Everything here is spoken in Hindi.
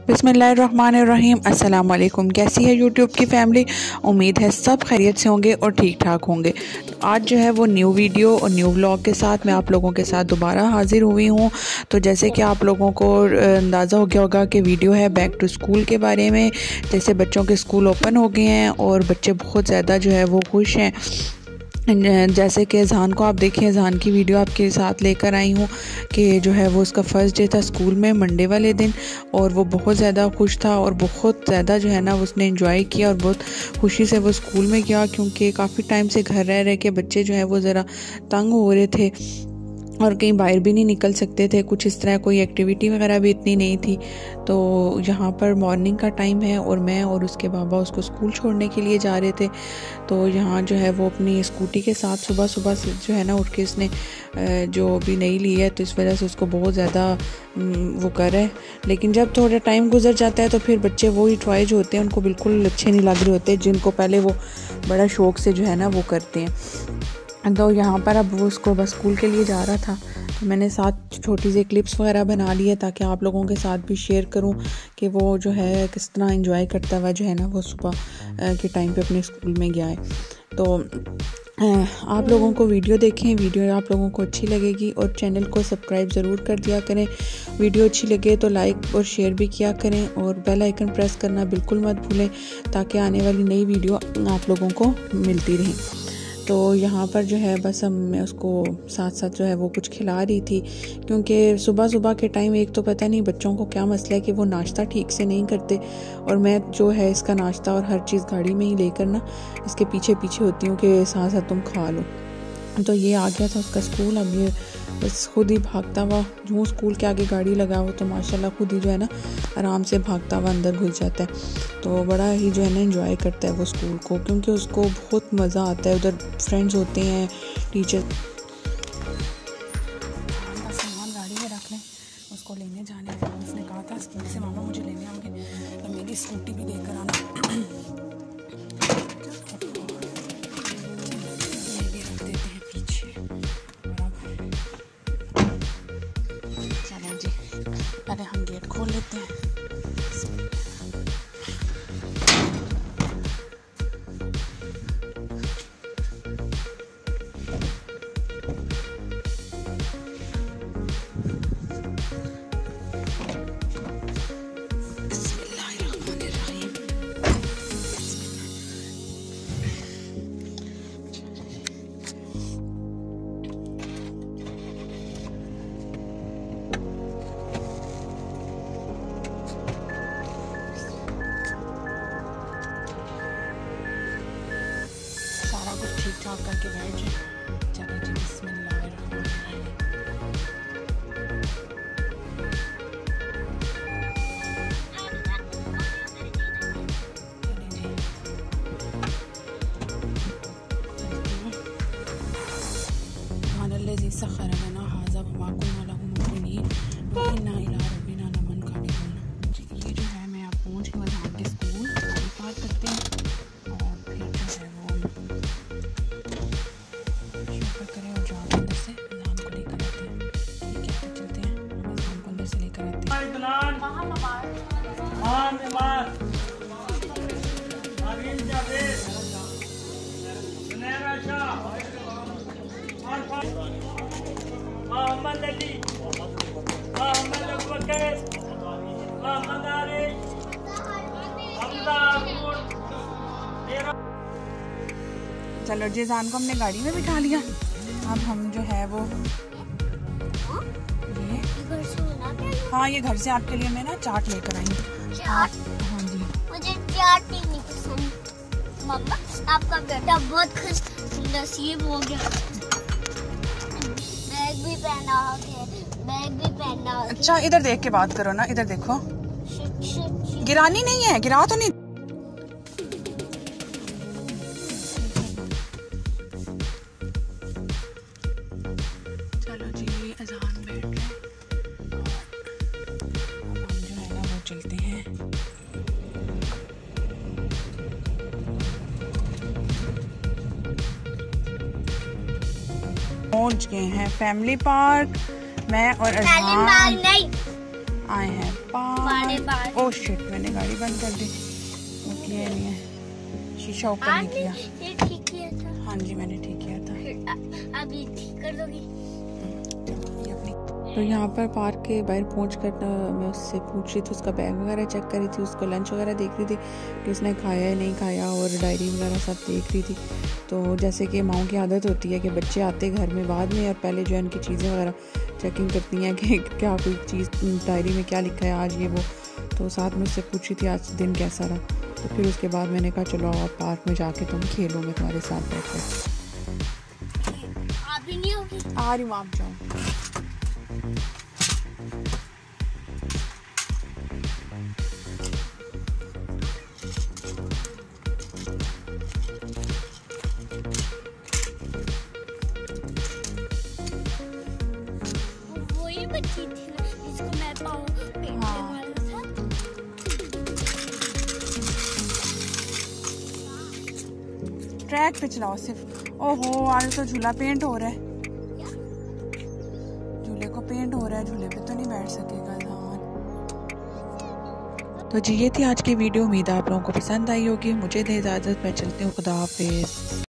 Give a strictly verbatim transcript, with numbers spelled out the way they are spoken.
बिस्मिल्लाहिर्रहमानिर्रहीम। अस्सलाम वालेकुम। कैसी है यूट्यूब की फैमिली? उम्मीद है सब खैरियत से होंगे और ठीक ठाक होंगे। आज जो है वो न्यू वीडियो और न्यू व्लॉग के साथ मैं आप लोगों के साथ दोबारा हाजिर हुई हूँ। तो जैसे कि आप लोगों को अंदाज़ा हो गया होगा कि वीडियो है बैक टू स्कूल के बारे में। जैसे बच्चों के स्कूल ओपन हो गए हैं और बच्चे बहुत ज़्यादा जो है वो खुश हैं। जैसे कि अज़हान को आप देखें, अज़हान की वीडियो आपके साथ लेकर आई हूँ कि जो है वो उसका फ़र्स्ट डे था स्कूल में मंडे वाले दिन, और वो बहुत ज़्यादा खुश था और बहुत ज़्यादा जो है ना उसने एंजॉय किया और बहुत खुशी से वो स्कूल में गया, क्योंकि काफ़ी टाइम से घर रह रहे के बच्चे जो है वो ज़रा तंग हो रहे थे और कहीं बाहर भी नहीं निकल सकते थे। कुछ इस तरह कोई एक्टिविटी वगैरह भी इतनी नहीं थी। तो यहाँ पर मॉर्निंग का टाइम है और मैं और उसके बाबा उसको स्कूल छोड़ने के लिए जा रहे थे। तो यहाँ जो है वो अपनी स्कूटी के साथ सुबह सुबह से जो है ना उठ के इसने जो अभी नहीं ली है, तो इस वजह से उसको बहुत ज़्यादा वो कर है। लेकिन जब थोड़ा टाइम गुजर जाता है तो फिर बच्चे वही टॉय जो होते हैं उनको बिल्कुल अच्छे नहीं लग रहे होते, जिनको पहले वो बड़ा शौक़ से जो है ना वो करते हैं। तो यहाँ पर अब वो उसको बस स्कूल के लिए जा रहा था, तो मैंने साथ छोटी सी क्लिप्स वगैरह बना ली है ताकि आप लोगों के साथ भी शेयर करूं कि वो जो है किस तरह एंजॉय करता हुआ जो है ना वो सुबह के टाइम पे अपने स्कूल में गया है। तो आप लोगों को वीडियो देखें, वीडियो आप लोगों को अच्छी लगेगी और चैनल को सब्सक्राइब ज़रूर कर दिया करें। वीडियो अच्छी लगे तो लाइक और शेयर भी किया करें और बेल आइकन प्रेस करना बिल्कुल मत भूलें ताकि आने वाली नई वीडियो आप लोगों को मिलती रहे। तो यहाँ पर जो है बस हम मैं उसको साथ साथ जो है वो कुछ खिला रही थी, क्योंकि सुबह सुबह के टाइम एक तो पता नहीं बच्चों को क्या मसला है कि वो नाश्ता ठीक से नहीं करते, और मैं जो है इसका नाश्ता और हर चीज़ गाड़ी में ही लेकर ना इसके पीछे पीछे होती हूँ कि साथ साथ तुम खा लो। तो ये आ गया था उसका स्कूल। अब ये बस खुद ही भागता हुआ जो स्कूल के आगे गाड़ी लगा हो तो माशाल्लाह खुद ही जो है ना आराम से भागता हुआ अंदर घुस जाता है। तो बड़ा ही जो है ना एंजॉय करता है वो स्कूल को, क्योंकि उसको बहुत मज़ा आता है। उधर फ्रेंड्स होते हैं, टीचर। सामान गाड़ी में रख लें, उसको लेने जाने का उसने कहा था स्कूल से मामा मुझे लेने आएंगे, तो मेरी स्कूटी भी लेकर आना। पहले हम गेट खोल लेते हैं। ठीक ठाक करके बैठ जाए। चलिए जी, बिस्मिल्लाहिर्रहमानिर्रहीम। सुब्हानल्लज़ी सख़्ख़र लना हाज़ा वमा कुन्ना लहू मुक़रिनीन व इन्ना इला रब्बिना लमुनक़लिबून। ये जो है मैं आप पहुँच गई अज़हान के स्कूल। गाड़ी पार्क करते हैं और फिर जो है वो करें और जाओ अंदर से अज़हान को लेकर आते हैं। ठीक है, तो चलते हैं, हम अज़हान को अंदर से लेकर आते हैं। चलो जी, अज़हान को हमने गाड़ी में बिठा लिया। अब हम जो है वो ये हाँ ये घर से आपके लिए मैं ना चाट लेकर आई हूँ। हाँ जी, मुझे चाट नहीं पसंद। मम्मा आपका बेटा बहुत खुश नसीब हो गया। बैग भी पहना है, बैग भी पहना है। अच्छा इधर देख के बात करो ना, इधर देखो। गिरानी नहीं है, गिरा तो नहीं। चलो जी, अज़हान बैठ गए और हम जो है ना वो चलते हैं। पहुंच गए हैं फैमिली पार्क। मैं और अज़हान आए हैं बाड़े पाँच। बाड़े। ओह शिट, मैंने गाड़ी बंद कर दी। किया नहीं है, शीशा ऊपर नहीं किया। ये ठीक किया था। हाँ जी मैंने ठीक किया था। फिर अभी ठीक कर दोगी? तो यहाँ पर पार्क के बाहर पहुँच कर मैं उससे पूछ रही थी, उसका बैग वगैरह चेक कर रही थी, उसको लंच वगैरह देख रही थी कि उसने खाया है नहीं खाया, और डायरी वगैरह सब देख रही थी। तो जैसे कि माँओं की आदत होती है कि बच्चे आते घर में बाद में और पहले जो है उनकी चीज़ें वगैरह चेकिंग करती हैं कि क्या कोई चीज़ डायरी में क्या लिखा है आज ये वो। तो साथ में उससे पूछी थी आज दिन कैसा रहा। तो फिर उसके बाद मैंने कहा चलो आप पार्क में जाके तुम खेलो, मैं तुम्हारे साथ बैठ कर। आप भी नहीं होगी? आ रही हूँ, आप जाओ। वही बच्ची थी ना जिसको मैं पाऊँ पेंटिंग वाला था। ट्रैक पे चलाओ सिर्फ। ओहो आज तो झूला पेंट हो रहा है, झूले को पेंट हो रहा है, झूले पे तो नहीं बैठ सकेगा अज़हान। तो जी ये थी आज की वीडियो, उम्मीद है आप लोगों को पसंद आई होगी। मुझे दे इजाज़त, मैं चलती हूँ, खुदा हाफिज़।